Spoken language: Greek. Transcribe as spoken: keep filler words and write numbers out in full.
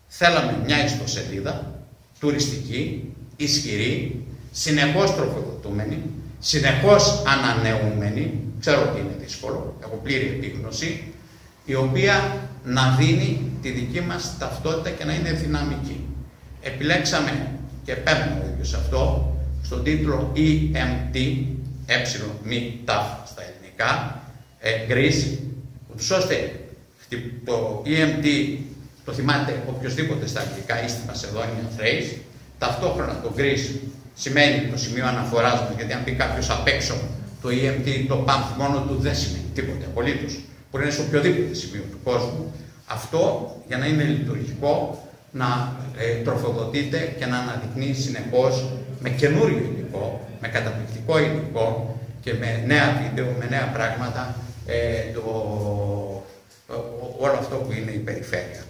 θέλαμε μια ιστοσελίδα τουριστική, ισχυρή, συνεχώς τροφοδοτούμενη, συνεχώς ανανεούμενη, ξέρω ότι είναι δύσκολο, έχω πλήρη επίγνωση, η οποία να δίνει τη δική μας ταυτότητα και να είναι δυναμική. Επιλέξαμε και παίρνουμε ο ίδιος αυτό στον τίτλο ι εμ τι, ε μη ταφ στα ελληνικά, ε, Greece, ούτως ώστε το ι εμ τι το θυμάται οποιοσδήποτε στα αγγλικά ή στη Μασεδόνια Thrace, ταυτόχρονα το Greece σημαίνει το σημείο αναφοράς μας, γιατί αν πει κάποιος απ' έξω το ι εμ τι, το παμφ μόνο του δεν σημαίνει τίποτε απολύτως. Μπορεί να είναι σε οποιοδήποτε σημείο του κόσμου. Αυτό για να είναι λειτουργικό να ε, τροφοδοτείται και να αναδεικνύει συνεχώς με καινούριο υλικό, με καταπληκτικό υλικό και με νέα βίντεο, με νέα πράγματα ε, το, όλο αυτό που είναι η περιφέρεια.